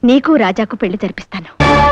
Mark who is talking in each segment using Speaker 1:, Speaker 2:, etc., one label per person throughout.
Speaker 1: నీకు రాజాకు పెళ్లి జరిపిస్తాను.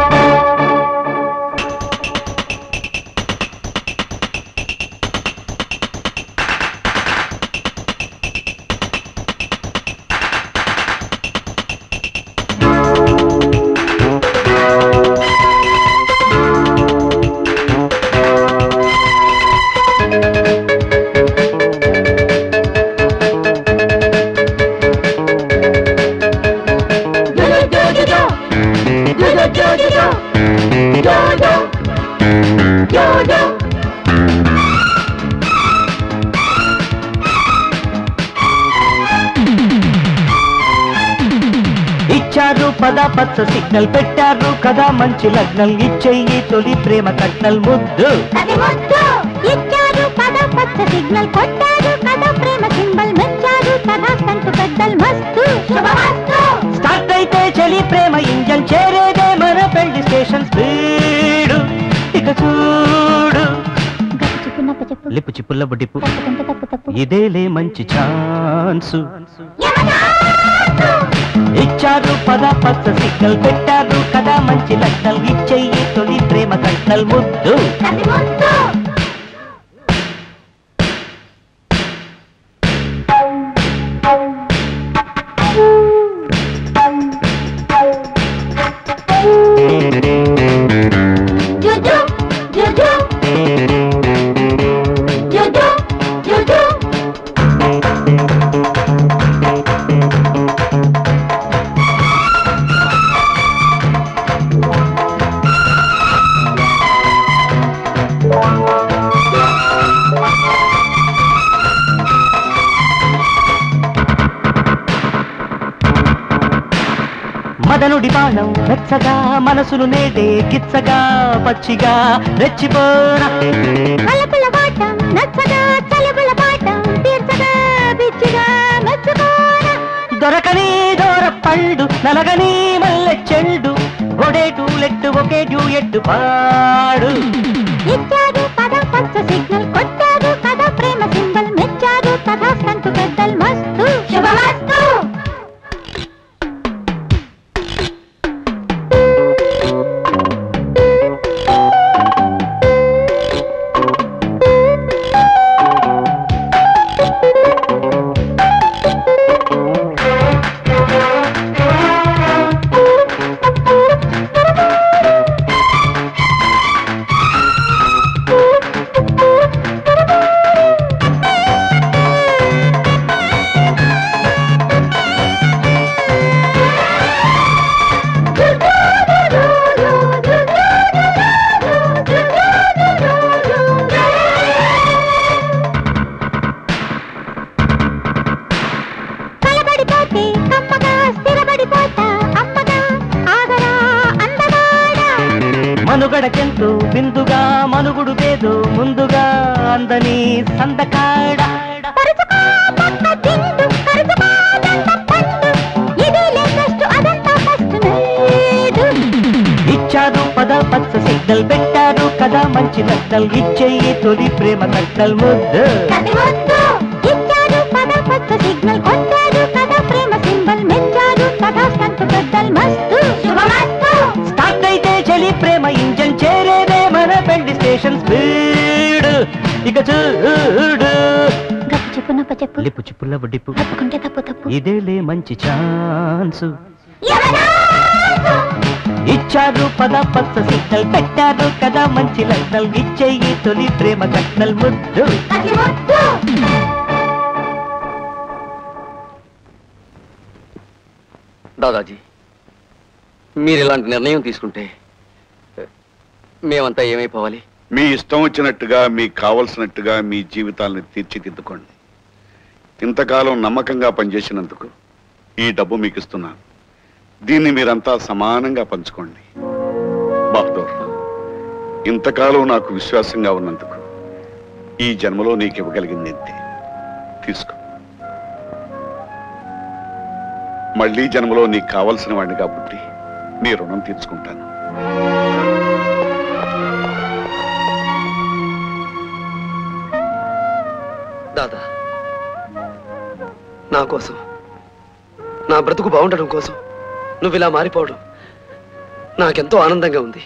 Speaker 2: ఇచ్చారు పద పచ్చ సిగ్నల్, పెట్టారు కదా మంచి లగ్నల్, ఇచ్చేయి తొలి ప్రేమ కట్నల్ ముద్దు.
Speaker 3: ఇచ్చారు పద పచ్చ సిగ్నల్, కొట్టారు కదా ప్రేమ సింబల్, మెచ్చారు కదా సంతు పెద్దల్ మస్తు.
Speaker 2: స్టార్ట్ అయితే చలి ప్రేమ ఇంజన్, చేరేదే మన పెళ్లి స్టేషన్ స్పీడు. ఇక చూడు లిప్పు చిప్పుల బుడ్డిప్పు, ఇదేలే మంచి ఛాన్సు. ఇచ్చారు పద పచ్చ సిగ్నల్, పెట్టారు కదా మంచి లగ్నల్, ఇచ్చేయి తొలి ప్రేమ కట్నల్ ముద్దు. మదనుడి బాణం వెచ్చగా, మనసును నేడే కిచ్చగా, పచ్చిగా రెచ్చిపోనా. దొరకని దూర పళ్ళు, నలగని మల్లె చెండు, ఒడేటు లెట్టు ఒకే డ్యూయెట్టు పాడు.
Speaker 3: ఇచ్చారు పద పచ్చ సిగ్నల్, కొట్టారు కదా ప్రేమ సింబల్, మెచ్చారు కదా సంతు పెద్దల్ మస్తు. శుభమస్తు.
Speaker 2: మనుగడకెంతో బిందుగా, మనుగుడు పేదో ముందుగా, అందని సందకాడ. ఇచ్చారు పద పచ్చ సిగ్నల్, పెట్టారు కదా మంచి లగ్నల్, ఇచ్చేయి తొలి ప్రేమ కట్నల్ ముద్దు.
Speaker 3: ఇచ్చారు పద పచ్చ సిగ్నల్, కొట్టారు కదా ప్రేమ సింబల్, మెచ్చారు కదా సంతు పెద్దల్ మస్తు.
Speaker 2: స్టార్ట్ అయితే చలి ప్రేమ ఇంజన్, చేరేదే మన పెళ్లి స్టేషన్ స్పీడ్. ఇక చూడు లిప్పు చిప్పుల బుడ్డిప్పు, ఇదేలే మంచి ఛాన్సు. ఇచ్చారు పద పచ్చ సిగ్నల్, పెట్టారు కదా మంచి లగ్నల్, ఇచ్చేయి తొలి ప్రేమ కట్నల్ ముద్దు.
Speaker 4: దాదాజీ, మీరు ఇలాంటి నిర్ణయం తీసుకుంటే మేమంతా ఏమైపోవాలి?
Speaker 5: మీ ఇష్టం వచ్చినట్టుగా, మీకు కావలసినట్టుగా మీ జీవితాలను తీర్చిదిద్దుకోండి. ఇంతకాలం నమ్మకంగా పనిచేసినందుకు ఈ డబ్బు మీకు ఇస్తున్నాను. దీన్ని మీరంతా సమానంగా పంచుకోండి. బహదూర్, ఇంతకాలం నాకు విశ్వాసంగా ఉన్నందుకు ఈ జన్మలో నీకు ఇవ్వగలిగింది ఇంతే. తీసుకో. మళ్ళీ జన్మలో నీకు కావలసిన వాడిని కాబట్టి నీ రుణం తీర్చుకుంటాను.
Speaker 4: దాదా, నా కోసం, నా బ్రతుకు బాగుండడం కోసం నువ్వు ఇలా మారిపోవడం నాకెంతో ఆనందంగా ఉంది.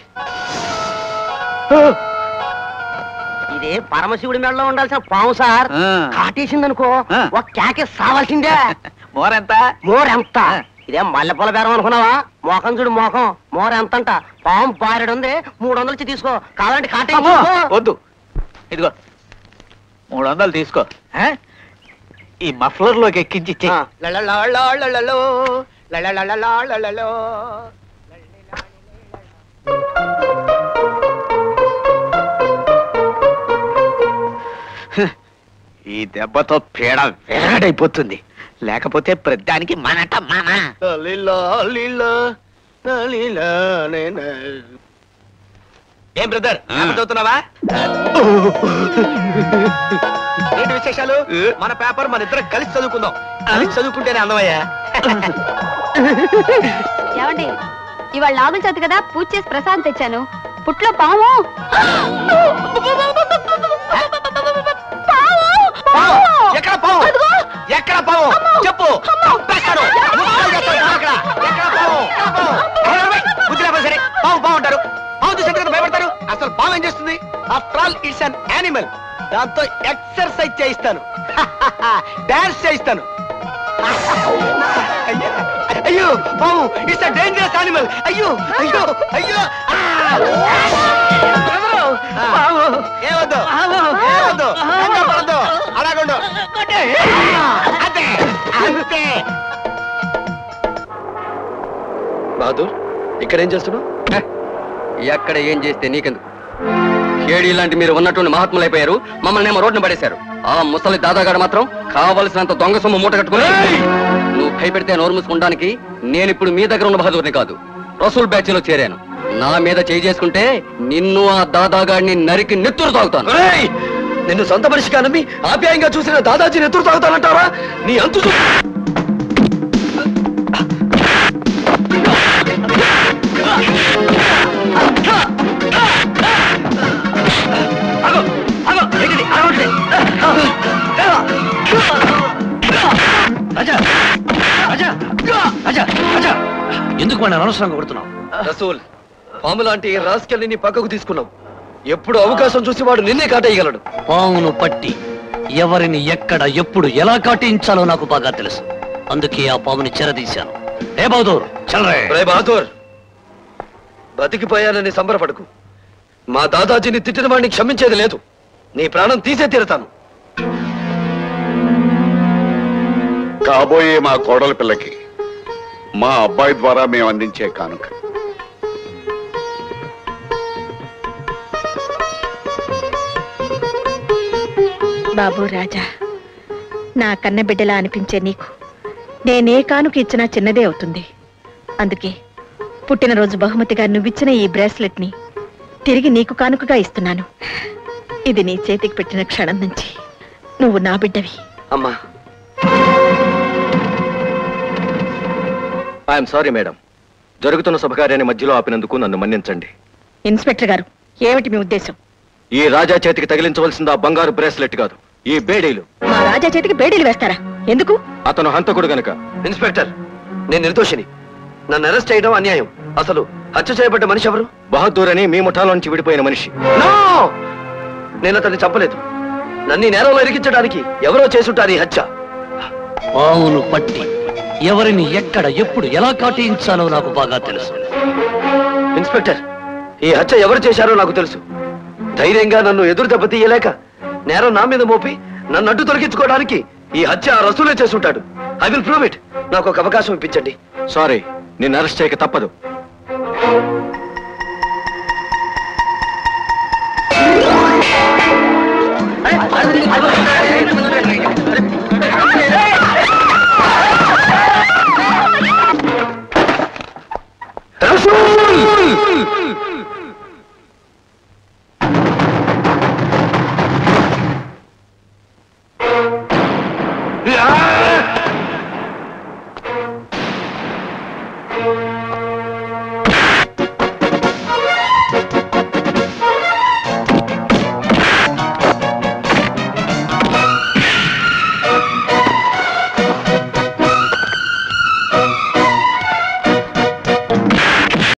Speaker 2: ఇదే పరమశివుడి మెడలో ఉండాల్సిన పాము సార్. కాటేసిందనుకో ఒక కేకే సావాల్సిందే. మోరెంత ఇదే మల్లెపూల బేరం అనుకున్నావా? మోకం చూడు మోకం. మోరెంతంట పాము బారెడు ఉంది. 300 ఇచ్చి తీసుకో. కావాలంటే కాటే
Speaker 6: వద్దు. ఇదిగో 300 తీసుకో. ఈ మఫ్లర్ లోకి ఎక్కించి ఈ దెబ్బతో పేడ వేడైపోతుంది. లేకపోతే ప్రతిదానికి మనట మన. ఏం బ్రదర్ చదువుతున్నావా? ఏంటి విశేషాలు? మన పేపర్ మన ఇద్దరం కలిసి చదువుకుందాం. కలిసి చదువుకుంటేనే అందమయ్యా.
Speaker 1: ఏమండి, ఇవాళ నాగుల చవితి కదా, పూజ చేసి ప్రసాదం తెచ్చాను. పుట్లో పాము.
Speaker 6: ఎక్కడ పావు? ఎక్కడ పావు చెప్పు. సరే పావు పావు అంటారు. పావు చూసి భయపడతారు. అసలు పావు ఏం చేస్తుంది? After all it's an animal. దాంతో ఎక్సర్సైజ్ చేయిస్తాను, డాన్స్ చేయిస్తాను. అయ్యో పావు ఇట్స్ అ డేంజరస్ యానిమల్. అయ్యో అయ్యో అయ్యో. ఏవద్దు ఏవద్దు పడద్దు. అలాగుండు. అంతే అంతే.
Speaker 4: బహదూర్, ఇక్కడేం చేస్తున్నావు? ఎక్కడ ఏం చేస్తే నీకెందుకు? ఏడి లాంటి మీరు ఉన్నటువంటి మహాత్ములు అయిపోయారు. మమ్మల్ని ఏమో రోడ్డును పడేశారు. ఆ ముసలి దాదాగాడు మాత్రం కావలసినంత దొంగ సొమ్ము మూట కట్టుకుని నువ్వు భయపెడితే నోరు మూసుకుంటానికి నేను ఇప్పుడు మీ దగ్గర ఉన్న బహదూర్ని కాదు, రసూల్ బ్యాచ్ లో చేరాను. నా మీద చేయి చేసుకుంటే నిన్ను ఆ దాదాగాడిని నరికి నెత్తురు తాగుతాను. నిన్ను సొంత మనిషి కానమ్మి ఆప్యాయంగా చూసిన దాదాజీ నెత్తురు తాగుతానంటారా? నీ అంతు
Speaker 6: ఎందుకు మన అనవసరంగా కొడుతున్నావు?
Speaker 4: రసూల్, పాము లాంటి రాస్కెల్ని నీ పక్కకు తీసుకున్నావు. ఎప్పుడు అవకాశం చూసి వాడు నిన్నే కాటేయగలడు.
Speaker 7: పామును పట్టి ఎవరిని ఎక్కడ ఎప్పుడు ఎలా కాటించాలో నాకు బాగా తెలుసు. అందుకే ఆ పాముని చెరదీశాను. ఏ బహదూర్ చల్రే.
Speaker 4: రే బహదూర్, బతికిపోయానని సంబరపడకు. మా దాదాజీని తిట్టిన వాడిని క్షమించేది లేదు. నీ ప్రాణం తీసే తీరుతాను.
Speaker 5: కాబోయే మా కోడల పిల్లకి మా అబ్బాయి ద్వారా మేము అందించే కానుక.
Speaker 1: బాబు రాజా, నా కన్న బిడ్డలా అనిపించే నీకు నేనే కానుక ఇచ్చినా చిన్నదే అవుతుంది. అందుకే పుట్టినరోజు బహుమతిగా నువ్విచ్చిన ఈ బ్రేస్లెట్ ని తిరిగి నీకు కానుకగా ఇస్తున్నాను. ఇది నీ చేతికి పెట్టిన క్షణం నుంచి నువ్వు నా బిడ్డవి.
Speaker 4: అమ్మా, ఐఎమ్ సారీ మేడం. జరుగుతున్న శుభకార్యాన్ని మధ్యలో ఆపినందుకు నన్ను మన్నించండి.
Speaker 1: ఇన్స్పెక్టర్ గారు, ఏమిటి మీ ఉద్దేశం?
Speaker 4: ఈ రాజా చేతికి తగిలించవలసింది ఆ బంగారు బ్రేస్లెట్ కాదు, ఈ బేడీలు.
Speaker 1: మా రాజా చేతికి బేడీలు వేస్తారా? ఎందుకు?
Speaker 4: అతను హంతకుడు గనుక. ఇన్స్పెక్టర్, నేను నిర్దోషిని. నన్ను అరెస్ట్ చేయడం అన్యాయం. అసలు హత్య చేయబడ్డ మనిషి ఎవరు? బహదూర్ అని మీ ముఠాలోంచి విడిపోయిన మనిషి. నేను అతన్ని చంపలేదు. నన్ను ఈ నేరంలో ఇరికించడానికి ఎవరో చేసుంటారు ఈ హత్య.
Speaker 7: పామును పట్టి ఎవరిని ఎక్కడ ఎప్పుడు ఎలా కాటించాలో నాకు బాగా తెలుసు.
Speaker 4: ఇన్స్పెక్టర్, ఈ హత్య ఎవరు చేశారో నాకు తెలుసు. ధైర్యంగా నన్ను ఎదురు దెబ్బతీయలేక నేరం నా మీద మోపి నన్ను అడ్డు తొలగించుకోవడానికి ఈ హత్య ఆ రసూలే చేసుంటాడు. I will prove it. నాకు ఒక అవకాశం ఇప్పించండి. సారీ, నిన్ను అరెస్ట్ చేయక తప్పదు. రసూల్!